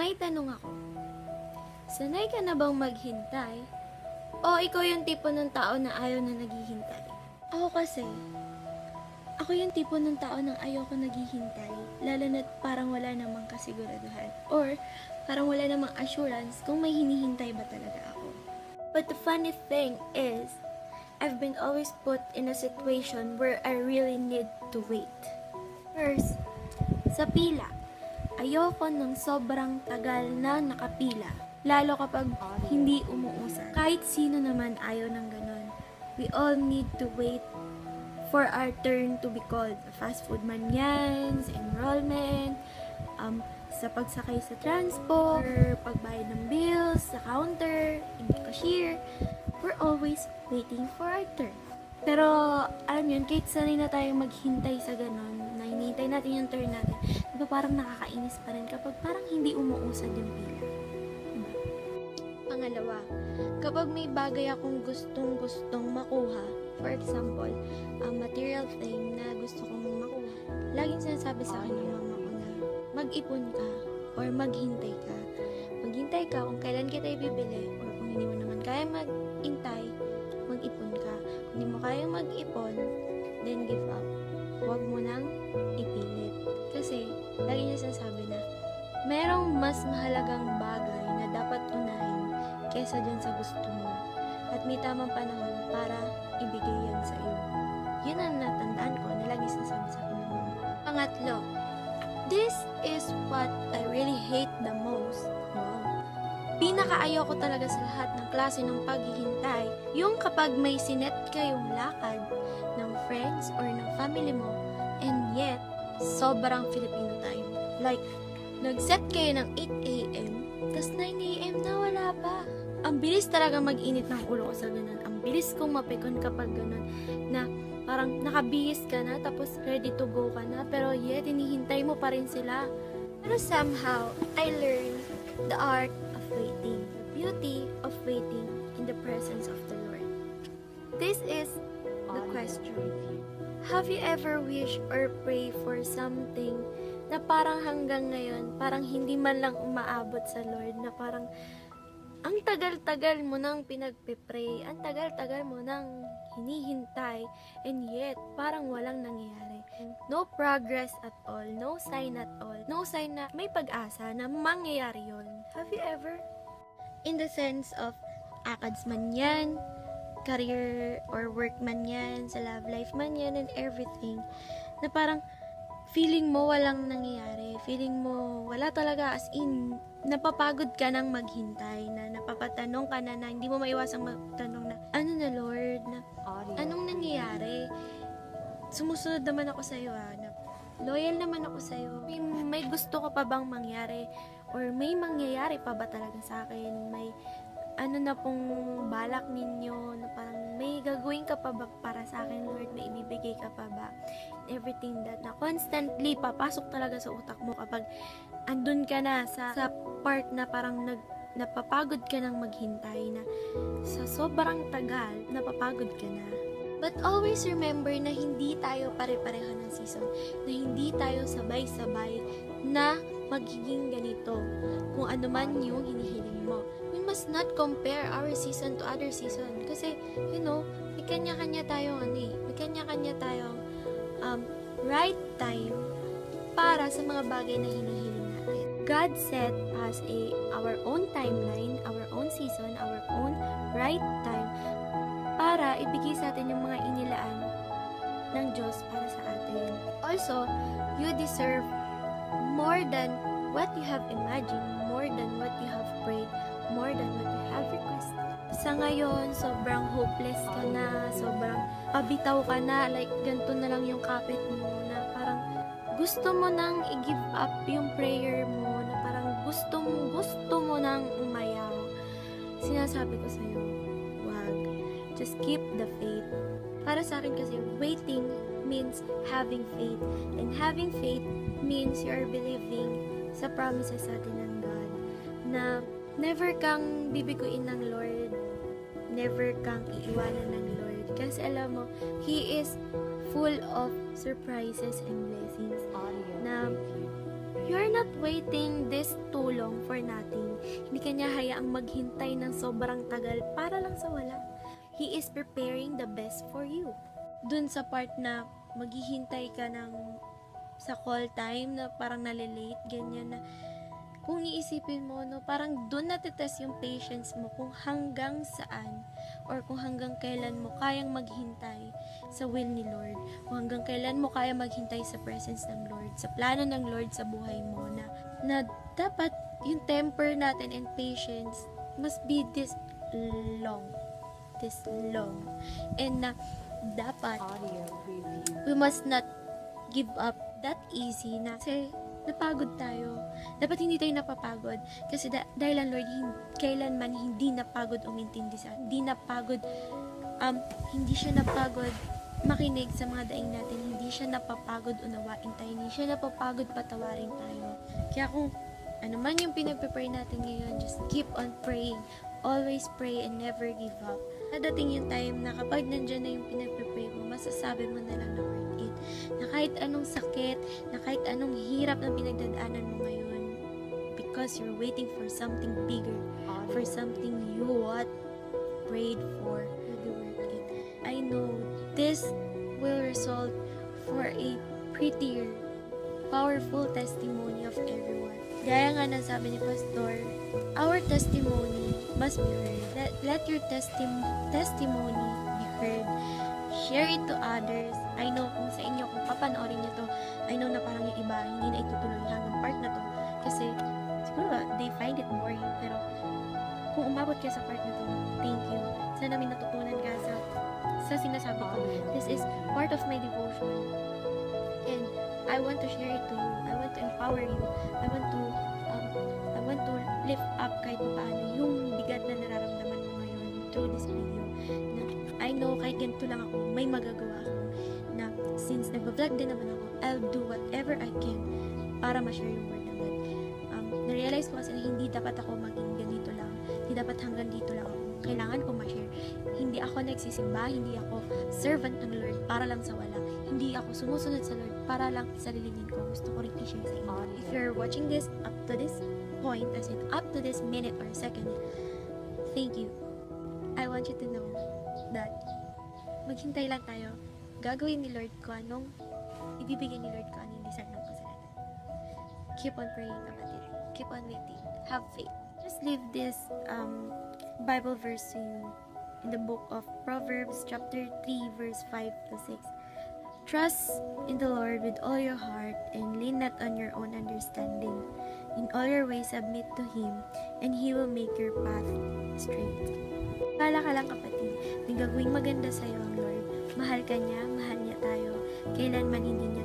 May tanong ako. Sanay ka na bang maghintay? O ikaw yung tipo ng tao na ayaw na naghihintay? Ako kasi, ako yung tipo ng tao na ayaw ko naghihintay, lalo na't parang wala namang kasiguraduhan. Or parang wala namang assurance kung may hinihintay ba talaga ako. But the funny thing is, I've been always put in a situation where I really need to wait. First, sa pila. Ayoko ng sobrang tagal na nakapila. Lalo kapag hindi umuusad. Kahit sino naman ayaw ng ganon. We all need to wait for our turn to be called. Fast food man yan, sa enrollment, sa pagsakay sa transport, or pagbayad ng bills, sa counter, in the cashier. We're always waiting for our turn. Pero, alam yun, kahit sanay na tayong maghintay sa ganon, na hinihintay natin yung turn natin, diba parang nakakainis pa rin kapag parang hindi umuusad yung pila. Diba? Pangalawa, kapag may bagay akong gustong makuha, for example, material thing na gusto kong makuha, laging sinasabi sa akin ng mama ko na mag-ipon ka or maghintay ka. Maghintay ka kung kailan kita ibibili or kung hindi mo naman kaya maghintay, mag-ipon ka. Kung hindi mo kaya mag-ipon, then give up. Huwag mo nang ipilit. Kasi, lagi niya sinasabi na, merong mas mahalagang bagay na dapat unahin kesa dyan sa gusto mo. At may tamang panahon para ibigay yan sa iyo. Yun ang natandaan ko na lagi sinasabi sa akin ng mama. Pangatlo, this is what I really hate the most. Wow. Pinakaayaw ko talaga sa lahat ng klase ng paghihintay, yung kapag may sinet kayong lakad ng friends or ng family mo, and yet, sobrang Filipino time. Like, nag-set kayo ng 8 a.m., tas 9 a.m. na wala pa. Ang bilis talaga mag-init ng ulo ko sa ganun. Ang bilis kong mapikon kapag ganun, na parang nakabihis ka na, tapos ready to go ka na, pero yet, hinihintay mo pa rin sila. Pero somehow, I learned the art of waiting, the beauty of waiting in the presence of the Lord. This is the question. Have you ever wished or pray for something na parang hanggang ngayon, parang hindi man lang umaabot sa Lord, na parang ang tagal-tagal mo nang pinagpipray, ang tagal-tagal mo nang hinihintay, and yet, parang walang nangyayari. No progress at all, no sign at all, no sign na may pag-asa na mangyayari yon. Have you ever? In the sense of, akads man yan, career or work man yan, sa love life man yan, and everything, na parang feeling mo walang nangyayari, feeling mo wala talaga, as in, napapagod ka nang maghintay, na napapatanong ka na hindi mo maiwasang magtanong na, ano na Lord, na anong nangyayari? Sumusunod naman ako sa'yo, na loyal naman ako sa'yo. May gusto ka pa bang mangyari? Or may mangyayari pa ba talaga sa akin? May ano na pong balak ninyo, na parang may gagawin ka pa ba para sa akin, Lord? May ibibigay ka pa ba? Everything that na constantly papasok talaga sa utak mo kapag andun ka na sa part na parang napapagod ka nang maghintay, na sa sobrang tagal, napapagod ka na. But always remember na hindi tayo pare-pareho ng season, na hindi tayo sabay-sabay na magiging ganito kung ano man yung hinihiling mo. We must not compare our season to other season, kasi may kanya-kanya tayong may kanya-kanya tayong right time para sa mga bagay na hinihiling natin. God set us our own timeline, our own season, our own right time para ibigay sa atin yung mga inilaan ng Diyos para sa atin. Also, you deserve more than what you have imagined, more than what you have prayed, more than what you have requested. Sa ngayon, sobrang hopeless ka na, sobrang pabitaw ka na, like ganito na lang yung kapit mo, na parang gusto mo nang i-give up yung prayer mo, na parang gusto mo nang umayaw. Sinasabi ko sa'yo, wag. Just keep the faith. Para sa akin kasi, waiting means having faith. And having faith means you're believing sa promises sa atin ng God, na never kang bibiguin ng Lord, never kang iiwanan ng Lord. Kasi alam mo, He is full of surprises and blessings. Na You're not waiting this too long for nothing. Hindi ka niya hayaang maghintay ng sobrang tagal para lang sa wala. He is preparing the best for you. Dun sa part na maghihintay ka sa call time na parang nalilate, ganyan na kung iisipin mo, no, parang dun natitest yung patience mo kung hanggang saan or kung hanggang kailan mo kayang maghintay sa will ni Lord, kung hanggang kailan mo kaya maghintay sa presence ng Lord, sa plano ng Lord sa buhay mo, na dapat yung temper natin and patience must be this long, and na dapat we must not give up that easy na kasi napagod tayo. Dapat hindi tayo napapagod kasi dahil ang Lord kailanman hindi napagod umintindi sa atin. Hindi siya napagod makinig sa mga daing natin. Hindi siya napapagod unawain tayo. Hindi siya napapagod patawarin tayo. Kaya kung ano man yung pinag-prepare natin ngayon, just keep on praying. Always pray and never give up. Nadating yung time na kapag nandyan na yung pinag-prepare mo, masasabi mo na lang na worth it. Na kahit anong sakit, na kahit anong hirap na pinagdadaanan mo ngayon, because you're waiting for something bigger, for something you prayed for, will be worth it. I know this will result for a prettier, powerful testimony of everyone. Gaya nga na sabi ni Pastor, our testimony must be heard. Let your testimony be heard. Share it to others. I know kung sa inyo, kung papanoorin nyo to, I know na parang yung iba hindi na itutuloy hanggang part na to. Kasi siguro they find it boring. Pero kung umabot ka sa part na to, thank you. Sana may natutunan ka sa sinasabi ko. This is part of my devotion. And I want to share it to you. I want to empower you. I want to lift up kahit paano yung bigat na nararamdaman mo ngayon through this video. Na I know kahit ganito lang ako, may magagawa ako. Na since nag-vlog din naman ako, I'll do whatever I can para ma-share yung word ng God. Na-realize ko kasi na hindi dapat ako maging ganito lang. Hindi dapat hanggang dito lang ako. Kailangan ko ma-share. Hindi ako nagsisimba, hindi ako servant ng Lord para lang sa wala. Hindi ako sumusunod sa Lord para lang sa lilingin ko. Gusto ko rin i-share sa inyo. If you're watching this up to this point, as in up to this minute or second, thank you. I want you to know that maghintay lang tayo. Gagawin ni Lord ko anong ibibigay ni Lord ko anong deserve ng kasalanan. Keep on praying, kapatid. Keep on waiting. Have faith. Just leave this Bible verse to you in the book of Proverbs chapter 3 verse 5 to 6. Trust in the Lord with all your heart and lean not on your own understanding. In all your ways submit to Him and He will make your path straight. Pala ka lang, kapatid. May gagawing maganda sa'yo ang Lord. Mahal ka niya, mahal niya tayo. Kailanman hindi niya